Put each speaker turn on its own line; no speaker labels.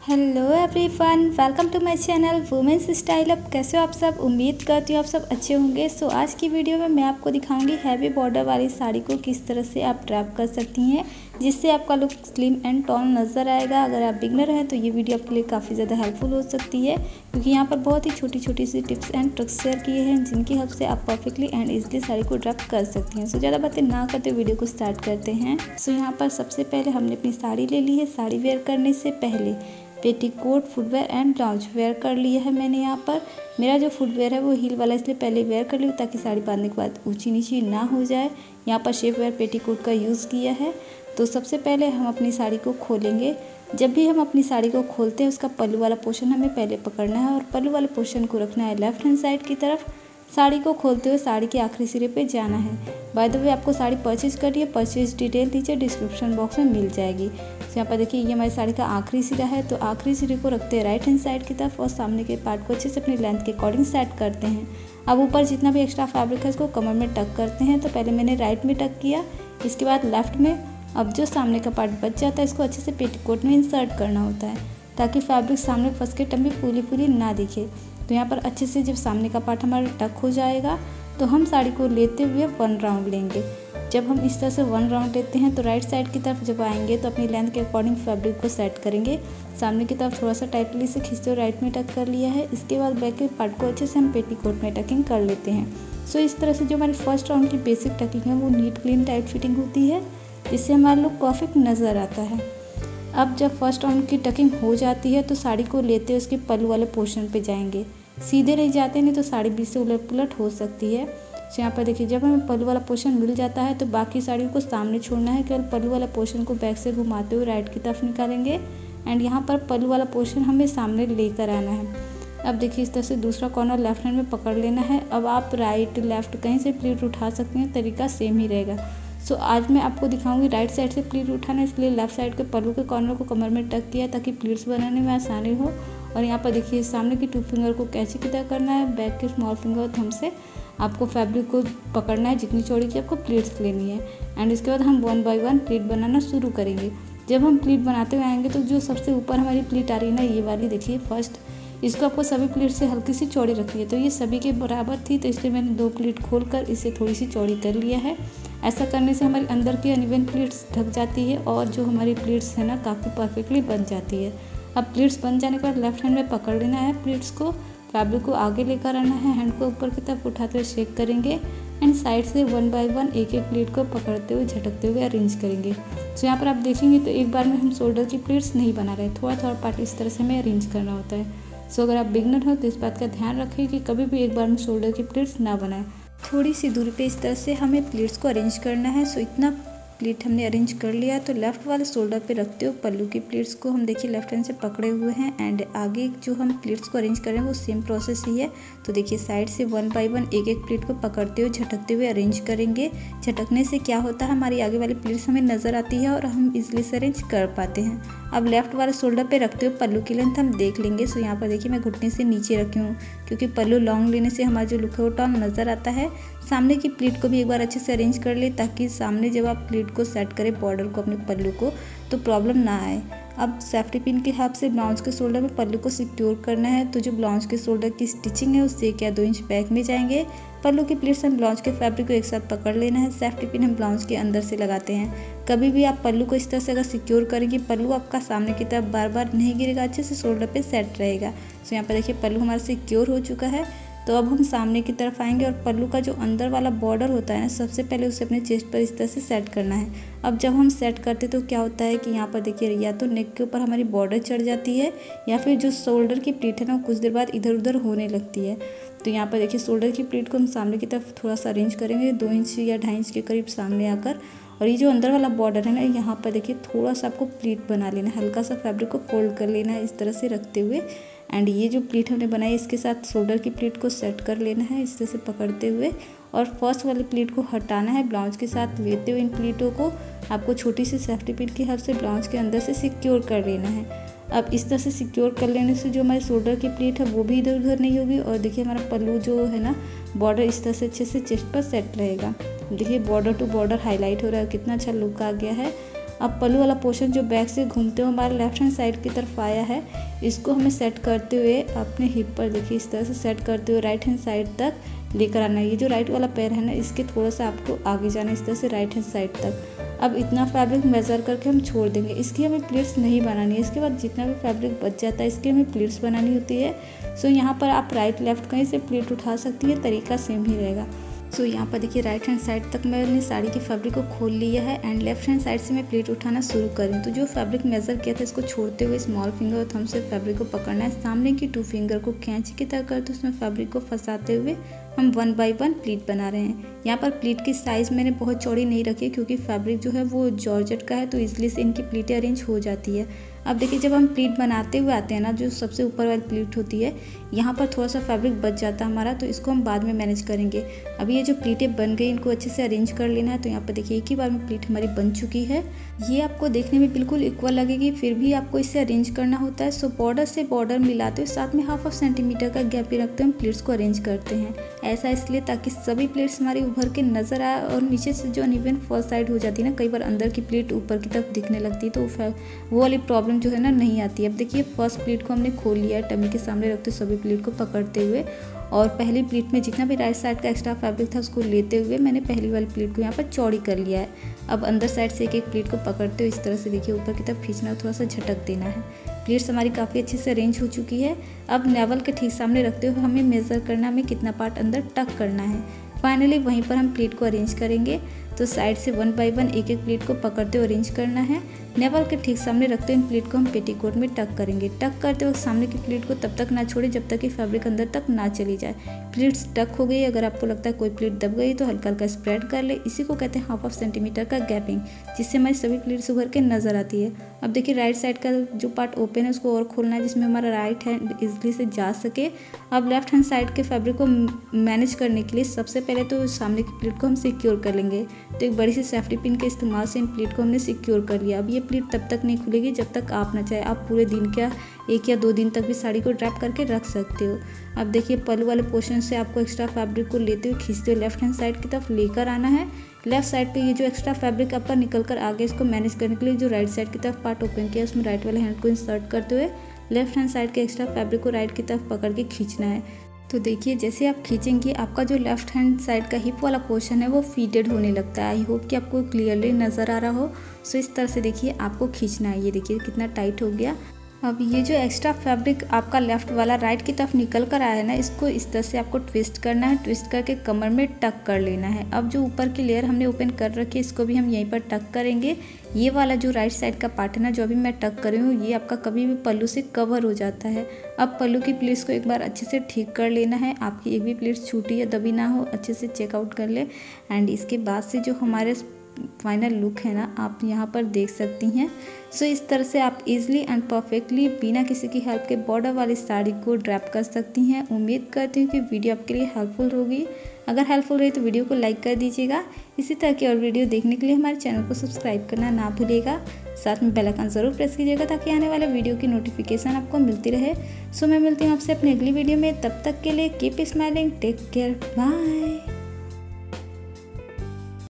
Hello everyone, welcome to my channel women's style up. कैसे हो आप सब? उम्मीद करती हूँ आप सब अच्छे होंगे। सो आज की वीडियो में मैं आपको दिखाऊंगी हैवी बॉर्डर वाली साड़ी को किस तरह से आप ड्रैप कर सकती हैं जिससे आपका लुक स्लिम एंड टॉन नज़र आएगा। अगर आप बिगनर हैं तो ये वीडियो आपके लिए काफ़ी ज़्यादा हेल्पफुल हो सकती है, क्योंकि यहाँ पर बहुत ही छोटी छोटी सी टिप्स एंड ट्रिक्स शेयर किए हैं जिनकी हेल्प से आप परफेक्टली एंड ईजिली साड़ी को ड्रैप कर सकती हैं। सो ज़्यादा बातें ना करते वीडियो को स्टार्ट करते हैं। सो यहाँ पर सबसे पहले हमने अपनी साड़ी ले ली है। साड़ी वेयर करने से पहले petticoat, footwear and blouse wear कर लिया है मैंने। यहाँ पर मेरा जो फुटवेयर है वो हील वाला, इसलिए पहले वेयर कर लिया ताकि साड़ी बांधने के बाद ऊंची नीची ना हो जाए। यहाँ पर शेप वेयर पेटीकोट का यूज़ किया है। तो सबसे पहले हम अपनी साड़ी को खोलेंगे। जब भी हम अपनी साड़ी को खोलते हैं उसका पल्लू वाला पोर्शन हमें पहले पकड़ना है और पल्लू वाले पोर्शन को रखना है लेफ्ट हैंड साइड की तरफ। साड़ी को खोलते हुए साड़ी के आखिरी सिरे पे जाना है। बाय द वे, आपको साड़ी परचेज करनी है, परचेज डिटेल नीचे डिस्क्रिप्शन बॉक्स में मिल जाएगी। तो यहाँ पर देखिए ये हमारी साड़ी का आखिरी सिरा है। तो आखिरी सिरे को रखते हैं राइट हैंड साइड की तरफ और सामने के पार्ट को अच्छे से अपनी लेंथ के अकॉर्डिंग सेट करते हैं। अब ऊपर जितना भी एक्स्ट्रा फैब्रिक है उसको कमर में टक करते हैं। तो पहले मैंने राइट में टक किया, इसके बाद लेफ्ट में। अब जो सामने का पार्ट बच जाता है इसको अच्छे से पेटीकोट में इंसर्ट करना होता है ताकि फैब्रिक सामने फंस के टम्बी फूली ना दिखे। तो यहाँ पर अच्छे से जब सामने का पार्ट हमारा टक हो जाएगा तो हम साड़ी को लेते हुए 1 राउंड लेंगे। जब हम इस तरह से 1 राउंड लेते हैं तो राइट साइड की तरफ जब आएंगे तो अपनी लेंथ के अकॉर्डिंग फैब्रिक को सेट करेंगे। सामने की तरफ थोड़ा सा टाइटली से खींचते हुए राइट में टक कर लिया है। इसके बाद बैक के पार्ट को अच्छे से हम पेटीकोट में टकिंग कर लेते हैं। सो इस तरह से जो हमारी फर्स्ट राउंड की बेसिक टकिंग है वो नीट क्लीन टाइट फिटिंग होती है, जिससे हमारा लुक परफेक्ट नज़र आता है। अब जब फर्स्ट राउंड की टकिंग हो जाती है तो साड़ी को लेते हुए उसके पल्लू वाले पोर्शन पे जाएंगे। सीधे नहीं जाते, नहीं तो साड़ी बीच से उलट पुलट हो सकती है। तो यहाँ पर देखिए जब हमें पल्लू वाला पोर्शन मिल जाता है तो बाकी साड़ी को सामने छोड़ना है। केवल पल्लू वाला पोर्शन को बैक से घुमाते हुए राइट की तरफ निकालेंगे एंड यहाँ पर पल्लू वाला पोर्शन हमें सामने लेकर आना है। अब देखिए इस तरह से दूसरा कॉर्नर लेफ्ट हैंड में पकड़ लेना है। अब आप राइट लेफ्ट कहीं से प्लीट उठा सकते हैं, तरीका सेम ही रहेगा। सो आज मैं आपको दिखाऊंगी राइट साइड से प्लीट उठाना, इसलिए लेफ्ट साइड के पल्लू के कॉर्नर को कमर में टक किया ताकि प्लीट्स बनाने में आसानी हो। और यहाँ पर देखिए सामने की 2 फिंगर को कैंची की तरह करना है, बैक के स्मॉल फिंगर और थंब से आपको फैब्रिक को पकड़ना है जितनी चौड़ी की आपको प्लीट्स लेनी है। एंड इसके बाद हम 1 बाय 1 प्लीट बनाना शुरू करेंगे। जब हम प्लीट बनाते हुए आएंगे तो जो सबसे ऊपर हमारी प्लीट आ रही है ना, ये वाली देखिए फर्स्ट, इसको आपको सभी प्लीट से हल्की सी चौड़ी रखनी है। तो ये सभी के बराबर थी तो इसलिए मैंने 2 प्लीट खोलकर इसे थोड़ी सी चौड़ी कर लिया है। ऐसा करने से हमारी अंदर की अनइवन प्लीट्स ढक जाती है और जो हमारी प्लीट्स है ना काफ़ी परफेक्टली बन जाती है। अब प्लीट्स बन जाने के बाद लेफ्ट हैंड में पकड़ लेना है प्लीट्स को, फैब्रिक को आगे लेकर आना है, हैंड को ऊपर की तरफ उठाते हुए शेक करेंगे एंड साइड से 1 बाय 1 एक प्लीट को पकड़ते हुए झटकते हुए अरेंज करेंगे। तो यहाँ पर आप देखेंगे तो एक बार में हम शोल्डर की प्लीट्स नहीं बना रहे, थोड़ा थोड़ा पार्ट इस तरह से हमें अरेंज करना होता है। सो अगर आप बिगनर हो तो इस बात का ध्यान रखें कि कभी भी एक बार में शोल्डर की प्लीट्स ना बनाएं। थोड़ी सी दूरी पे इस तरह से हमें प्लीट्स को अरेंज करना है। सो इतना प्लीट हमने अरेंज कर लिया तो लेफ्ट वाले शोल्डर पे रखते हुए पल्लू की प्लीट्स को हम देखिए लेफ्ट हैंड से पकड़े हुए हैं एंड आगे जो हम प्लीट्स को अरेंज कर रहे हैं वो सेम प्रोसेस ही है। तो देखिए साइड से 1 बाय 1 एक प्लीट को पकड़ते हुए झटकते हुए अरेंज करेंगे। झटकने से क्या होता है, हमारी आगे वाली प्लीट्स हमें नज़र आती है और हम इजीली से अरेंज कर पाते हैं। अब लेफ्ट वाले शोल्डर पे रखते हुए पल्लू की लेंथ हम देख लेंगे। सो यहाँ पर देखिए मैं घुटने से नीचे रखी हूँ क्योंकि पल्लू लॉन्ग लेने से हमारा जो लुक है वो टॉन नज़र आता है। सामने की प्लीट को भी एक बार अच्छे से अरेंज कर ले ताकि सामने जब आप प्लीट को सेट करें बॉर्डर को अपने पल्लू को तो प्रॉब्लम ना आए। अब सेफ्टी पिन की हेल्प से ब्लाउज के शोल्डर में पल्लू को सिक्योर करना है। तो जो ब्लाउज के शोल्डर की स्टिचिंग है उससे 1 या 2 इंच बैक में जाएंगे। पल्लू की प्लीट्स हम ब्लाउज के फैब्रिक को एक साथ पकड़ लेना है। सेफ्टी पिन हम ब्लाउज के अंदर से लगाते हैं। कभी भी आप पल्लू को इस तरह से अगर सिक्योर करेंगे पल्लू आपका सामने की तरफ बार बार नहीं गिरेगा, अच्छे से शोल्डर पे सेट रहेगा। तो यहाँ पर देखिए पल्लू हमारा सिक्योर हो चुका है। तो अब हम सामने की तरफ आएंगे और पल्लू का जो अंदर वाला बॉर्डर होता है ना, सबसे पहले उसे अपने चेस्ट पर इस तरह से सेट करना है। अब जब हम सेट करते तो क्या होता है कि यहाँ पर देखिए या तो नेक के ऊपर हमारी बॉर्डर चढ़ जाती है या फिर जो शोल्डर की प्लीट है ना कुछ देर बाद इधर उधर होने लगती है। तो यहाँ पर देखिए शोल्डर की प्लीट को हम सामने की तरफ थोड़ा सा अरेंज करेंगे 2 इंच या 2.5 इंच के करीब सामने आकर। और ये जो अंदर वाला बॉर्डर है ना, यहाँ पर देखिए थोड़ा सा आपको प्लीट बना लेना है, हल्का सा फैब्रिक को फोल्ड कर लेना है इस तरह से रखते हुए। एंड ये जो प्लीट हमने बनाई इसके साथ शोल्डर की प्लीट को सेट कर लेना है इस तरह से पकड़ते हुए और फर्स्ट वाली प्लीट को हटाना है। ब्लाउज के साथ लेते हुए इन प्लीटों को आपको छोटी सी सेफ्टी पिन की हेल्प से ब्लाउज के अंदर से सिक्योर कर लेना है। अब इस तरह से सिक्योर कर लेने से जो हमारे शोल्डर की प्लीट है वो भी इधर उधर नहीं होगी और देखिए हमारा पल्लू जो है ना बॉर्डर इस तरह से अच्छे से चेस्ट पर सेट रहेगा। देखिए बॉर्डर टू बॉर्डर हाईलाइट हो रहा है, कितना अच्छा लुक आ गया है। अब पल्लू वाला पोर्शन जो बैक से घूमते हुए हमारे लेफ्ट हैंड साइड की तरफ आया है, इसको हमें सेट करते हुए अपने हिप पर देखिए इस तरह से सेट करते हुए राइट हैंड साइड तक लेकर आना है। ये जो राइट वाला पैर है ना, इसके थोड़ा सा आपको आगे जाना है इस तरह से राइट हैंड साइड तक। अब इतना फैब्रिक मेज़र करके हम छोड़ देंगे। इसकी हमें प्लीट्स नहीं बनानी है। इसके बाद जितना भी फैब्रिक बच जाता है इसकी हमें प्लीट्स बनानी होती है। सो यहाँ पर आप राइट लेफ्ट कहीं से प्लीट उठा सकती है, तरीका सेम ही रहेगा। सो यहाँ पर देखिए राइट हैंड साइड तक मैंने साड़ी के फैब्रिक को खोल लिया है एंड लेफ्ट हैंड साइड से मैं प्लीट उठाना शुरू करूँ। तो जो फैब्रिक मेज़र किया था इसको छोड़ते हुए स्मॉल फिंगर और थंब से फैब्रिक को पकड़ना है। सामने की 2 फिंगर को कैंची की तरह करते उसमें फैब्रिक को फंसाते हुए हम 1 बाय 1 प्लीट बना रहे हैं। यहाँ पर प्लीट की साइज़ मैंने बहुत चौड़ी नहीं रखी है क्योंकि फैब्रिक जो है वो जॉर्जेट का है, तो इसलिए से इनकी प्लीटें अरेंज हो जाती है। अब देखिए जब हम प्लीट बनाते हुए आते हैं ना, जो सबसे ऊपर वाली प्लीट होती है, यहाँ पर थोड़ा सा फैब्रिक बच जाता है हमारा, तो इसको हम बाद में मैनेज करेंगे। अब ये जो प्लीटें बन गई इनको अच्छे से अरेंज कर लेना है। तो यहाँ पर देखिए एक ही बार में प्लीट हमारी बन चुकी है। ये आपको देखने में बिल्कुल इक्वल लगेगी, फिर भी आपको इसे अरेंज करना होता है। सो बॉर्डर से बॉर्डर मिलाते हुए साथ में 1/2 सेंटीमीटर का गैप ही रखते हुए हम प्लीट्स को अरेंज करते हैं। ऐसा इसलिए ताकि सभी प्लीट्स हमारी उभर के नजर आए और नीचे से जो अनइवन फर्स्ट साइड हो जाती है ना, कई बार अंदर की प्लीट ऊपर की तरफ दिखने लगती है, तो वो वाली प्रॉब्लम जो है ना नहीं आती है। अब देखिए फर्स्ट प्लीट को हमने खोल लिया है, टमी के सामने रखते सभी प्लीट को पकड़ते हुए, और पहली प्लीट में जितना भी राइट साइड का एक्स्ट्रा फैब्रिक था उसको लेते हुए मैंने पहली वाली प्लीट को यहाँ पर चौड़ी कर लिया है। अब अंदर साइड से एक एक प्लीट को पकड़ते हुए इस तरह से देखिए ऊपर की तरफ खींचना, थोड़ा सा झटक देना है। प्लीट्स हमारी काफ़ी अच्छे से अरेंज हो चुकी है। अब नेवल के ठीक सामने रखते हुए हमें मेज़र करना है हमें कितना पार्ट अंदर टक करना है। फाइनली वहीं पर हम प्लीट को अरेंज करेंगे। तो साइड से 1 बाय 1 एक एक प्लीट को पकड़ते हुए अरेंज करना है। नेवल के ठीक सामने रखते हुए इन प्लीट को हम पेटीकोट में टक करेंगे। टक करते वक्त सामने की प्लीट को तब तक ना छोड़े जब तक कि फैब्रिक अंदर तक ना चली जाए। प्लीट्स टक हो गई, अगर आपको लगता है कोई प्लीट दब गई तो हल्का हल्का स्प्रेड कर ले। इसी को कहते हैं 1/2 सेंटीमीटर का गैपिंग, जिससे हमारी सभी प्लीट्स उभर के नजर आती है। अब देखिए राइट साइड का जो पार्ट ओपन है उसको और खोलना है, जिसमें हमारा राइट हैंड इजली से जा सके। अब लेफ्ट हैंड साइड के फैब्रिक को मैनेज करने के लिए सबसे पहले तो सामने की प्लीट को हम सिक्योर कर लेंगे। तो एक बड़ी सी सेफ्टी पिन के इस्तेमाल से इन प्लीट को हमने सिक्योर कर लिया। अब ये प्लीट तब तक नहीं खुलेगी जब तक आप ना चाहे। आप पूरे दिन क्या 1 या 2 दिन तक भी साड़ी को ड्रैप करके रख सकते हो। अब देखिए पल्लू वाले पोर्शन से आपको एक्स्ट्रा फैब्रिक को लेते हुए खींचते हुए लेफ्ट हैंड साइड की तरफ लेकर आना है। लेफ्ट साइड पे ये जो एक्स्ट्रा फैब्रिक आपका निकल कर आगे, इसको मैनेज करने के लिए जो राइट साइड की तरफ पार्ट ओपन किया उसमें राइट वाले हैंड को इंसर्ट करते हुए लेफ्ट हैंड साइड के एक्स्ट्रा फैब्रिक को राइट की तरफ पकड़ के खींचना है। तो देखिए जैसे आप खींचेंगे आपका जो लेफ्ट हैंड साइड का हिप वाला पोर्शन है वो फीडेड होने लगता है। आई होप कि आपको क्लियरली नज़र आ रहा हो। सो इस तरह से देखिए आपको खींचना है। ये देखिए कितना टाइट हो गया। अब ये जो एक्स्ट्रा फैब्रिक आपका लेफ्ट वाला राइट की तरफ निकल कर आया है ना, इसको इस तरह से आपको ट्विस्ट करना है। ट्विस्ट करके कमर में टक कर लेना है। अब जो ऊपर की लेयर हमने ओपन कर रखी है इसको भी हम यहीं पर टक करेंगे। ये वाला जो राइट साइड का पार्ट है ना, जो अभी मैं टक कर रही हूँ, ये आपका कभी भी पल्लू से कवर हो जाता है। अब पल्लू की प्लीट्स को एक बार अच्छे से ठीक कर लेना है। आपकी एक भी प्लीट्स छूटी या दबी ना हो, अच्छे से चेकआउट कर ले। एंड इसके बाद से जो हमारे फाइनल लुक है ना, आप यहाँ पर देख सकती हैं। सो इस तरह से आप इजीली एंड परफेक्टली बिना किसी की हेल्प के बॉर्डर वाली साड़ी को ड्रैप कर सकती हैं। उम्मीद करती हूँ कि वीडियो आपके लिए हेल्पफुल होगी। अगर हेल्पफुल रही तो वीडियो को लाइक कर दीजिएगा। इसी तरह की और वीडियो देखने के लिए हमारे चैनल को सब्सक्राइब करना ना भूलिएगा। साथ में बेल आइकन ज़रूर प्रेस कीजिएगा ताकि आने वाले वीडियो की नोटिफिकेशन आपको मिलती रहे। सो मैं मिलती हूँ आपसे अपनी अगली वीडियो में। तब तक के लिए keep smiling, take care, bye.